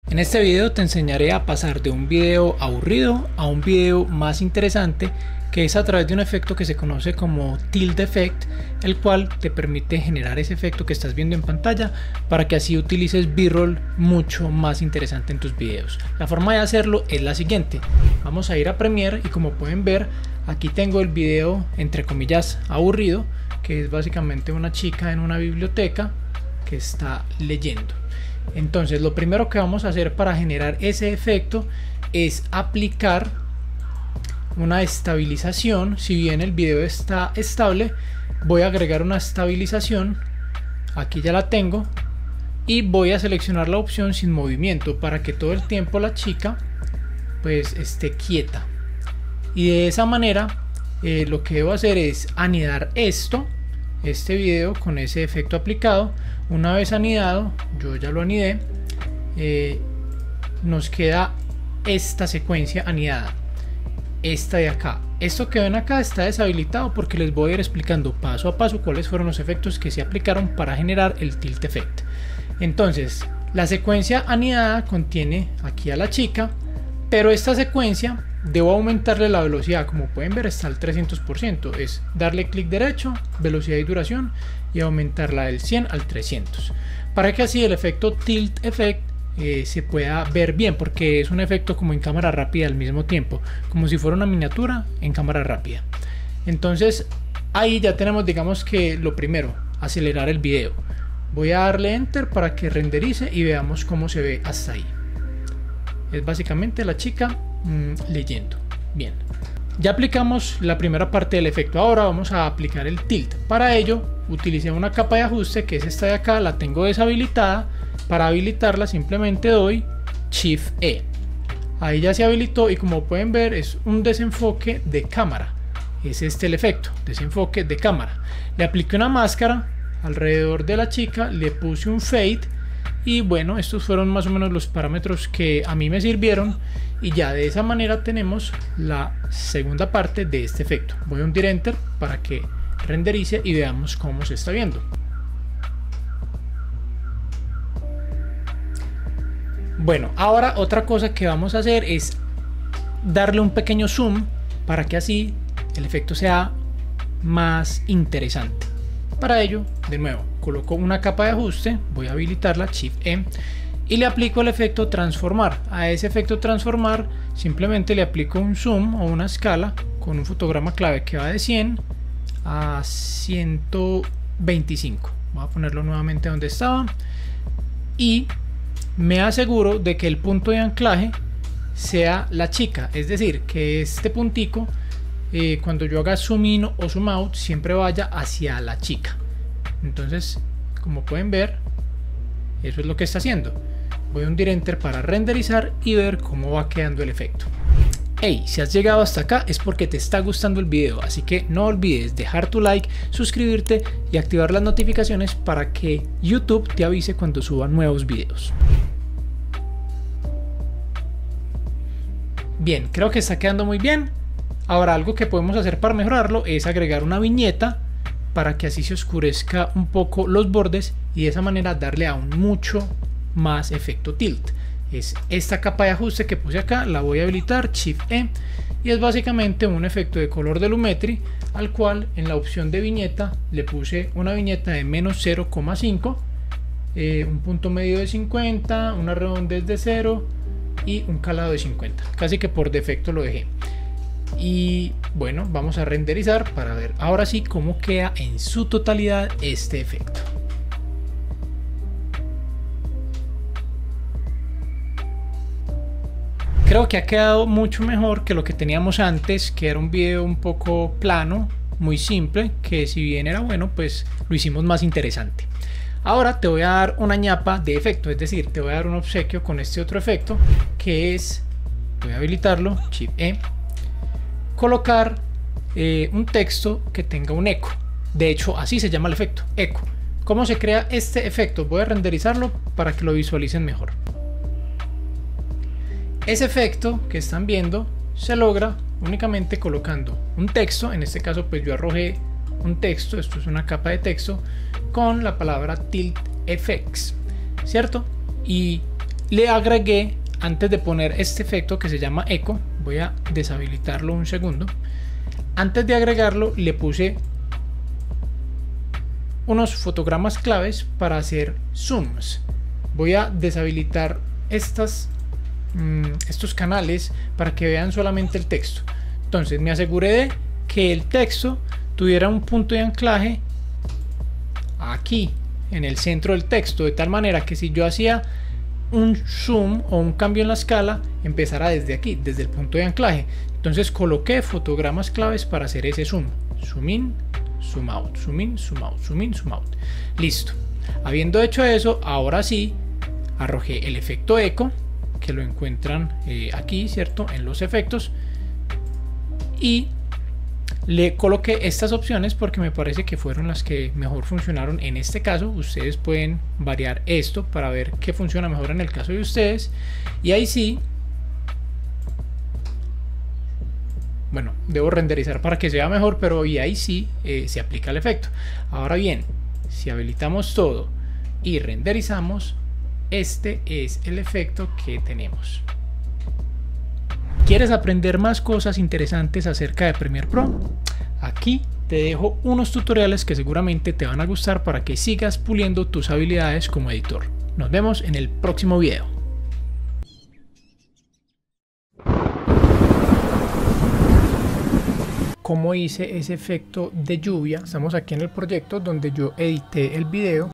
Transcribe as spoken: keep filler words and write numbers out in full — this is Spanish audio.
En este video te enseñaré a pasar de un video aburrido a un video más interesante, que es a través de un efecto que se conoce como Tilt Effect, el cual te permite generar ese efecto que estás viendo en pantalla para que así utilices B-roll mucho más interesante en tus videos. La forma de hacerlo es la siguiente: vamos a ir a Premiere y, como pueden ver, aquí tengo el video entre comillas aburrido, que es básicamente una chica en una biblioteca que está leyendo. Entonces lo primero que vamos a hacer para generar ese efecto es aplicar una estabilización. Si bien el video está estable, voy a agregar una estabilización. Aquí ya la tengo y voy a seleccionar la opción sin movimiento para que todo el tiempo la chica pues esté quieta, y de esa manera eh, lo que debo hacer es anidar esto este video con ese efecto aplicado. Una vez anidado, yo ya lo anidé, eh, nos queda esta secuencia anidada, esta de acá. Esto que ven acá está deshabilitado porque les voy a ir explicando paso a paso cuáles fueron los efectos que se aplicaron para generar el Tilt Effect. Entonces, la secuencia anidada contiene aquí a la chica, pero esta secuencia debo aumentarle la velocidad. Como pueden ver, está al trescientos por ciento, es darle clic derecho, velocidad y duración, y aumentarla del cien al trescientos, para que así el efecto Tilt Effect eh, se pueda ver bien, porque es un efecto como en cámara rápida al mismo tiempo, como si fuera una miniatura en cámara rápida. Entonces ahí ya tenemos, digamos que lo primero, acelerar el video. Voy a darle enter para que renderice y veamos cómo se ve hasta ahí. Es básicamente la chica mmm, leyendo. Bien, ya aplicamos la primera parte del efecto. Ahora vamos a aplicar el tilt. Para ello utilicé una capa de ajuste, que es esta de acá. La tengo deshabilitada. Para habilitarla simplemente doy Shift E. Ahí ya se habilitó, y como pueden ver es un desenfoque de cámara. Es este el efecto, desenfoque de cámara. Le apliqué una máscara alrededor de la chica, le puse un fade, y bueno, estos fueron más o menos los parámetros que a mí me sirvieron, y ya de esa manera tenemos la segunda parte de este efecto. Voy a hundir enter para que renderice y veamos cómo se está viendo. Bueno, ahora otra cosa que vamos a hacer es darle un pequeño zoom para que así el efecto sea más interesante. Para ello, de nuevo, coloco una capa de ajuste, voy a habilitarla, Shift E, y le aplico el efecto transformar. A ese efecto transformar simplemente le aplico un zoom o una escala con un fotograma clave que va de cien a ciento veinticinco. Voy a ponerlo nuevamente donde estaba y me aseguro de que el punto de anclaje sea la chica, es decir, que este puntico, eh, cuando yo haga zoom in o zoom out, siempre vaya hacia la chica. Entonces, como pueden ver, eso es lo que está haciendo. Voy a hundir enter para renderizar y ver cómo va quedando el efecto. Hey, si has llegado hasta acá es porque te está gustando el video, así que no olvides dejar tu like, suscribirte y activar las notificaciones para que YouTube te avise cuando suba nuevos videos. Bien, creo que está quedando muy bien. Ahora, algo que podemos hacer para mejorarlo es agregar una viñeta para que así se oscurezca un poco los bordes y de esa manera darle aún mucho más efecto tilt. Es esta capa de ajuste que puse acá, la voy a habilitar, Shift E, y es básicamente un efecto de color de Lumetri, al cual en la opción de viñeta le puse una viñeta de menos cero coma cinco, eh, un punto medio de cincuenta, una redondez de cero y un calado de cincuenta. Casi que por defecto lo dejé. Y bueno, vamos a renderizar para ver ahora sí cómo queda en su totalidad este efecto. Creo que ha quedado mucho mejor que lo que teníamos antes, que era un video un poco plano, muy simple, que si bien era bueno, pues lo hicimos más interesante. Ahora te voy a dar una ñapa de efecto, es decir, te voy a dar un obsequio con este otro efecto, que es, voy a habilitarlo, Shift E, colocar eh, un texto que tenga un eco. De hecho, así se llama el efecto, eco. ¿Cómo se crea este efecto? Voy a renderizarlo para que lo visualicen mejor. Ese efecto que están viendo se logra únicamente colocando un texto. En este caso pues yo arrojé un texto, esto es una capa de texto con la palabra Tilt Effects, ¿cierto? Y le agregué, antes de poner este efecto que se llama eco, voy a deshabilitarlo un segundo. Antes de agregarlo le puse unos fotogramas claves para hacer zooms. Voy a deshabilitar estas, mmm, estos canales para que vean solamente el texto. Entonces me aseguré de que el texto tuviera un punto de anclaje aquí en el centro del texto, de tal manera que si yo hacía un zoom o un cambio en la escala, empezara desde aquí, desde el punto de anclaje. Entonces coloqué fotogramas claves para hacer ese zoom. Zoom in, zoom out, zoom in, zoom out, zoom in, zoom out. Listo. Habiendo hecho eso, ahora sí arrojé el efecto eco, que lo encuentran eh, aquí, ¿cierto? En los efectos. Y le coloqué estas opciones porque me parece que fueron las que mejor funcionaron en este caso. Ustedes pueden variar esto para ver qué funciona mejor en el caso de ustedes. Y ahí sí, bueno, debo renderizar para que sea mejor, pero y ahí sí eh, se aplica el efecto. Ahora bien, si habilitamos todo y renderizamos, este es el efecto que tenemos. ¿Quieres aprender más cosas interesantes acerca de Premiere Pro? Aquí te dejo unos tutoriales que seguramente te van a gustar para que sigas puliendo tus habilidades como editor. Nos vemos en el próximo video. ¿Cómo hice ese efecto de lluvia? Estamos aquí en el proyecto donde yo edité el video.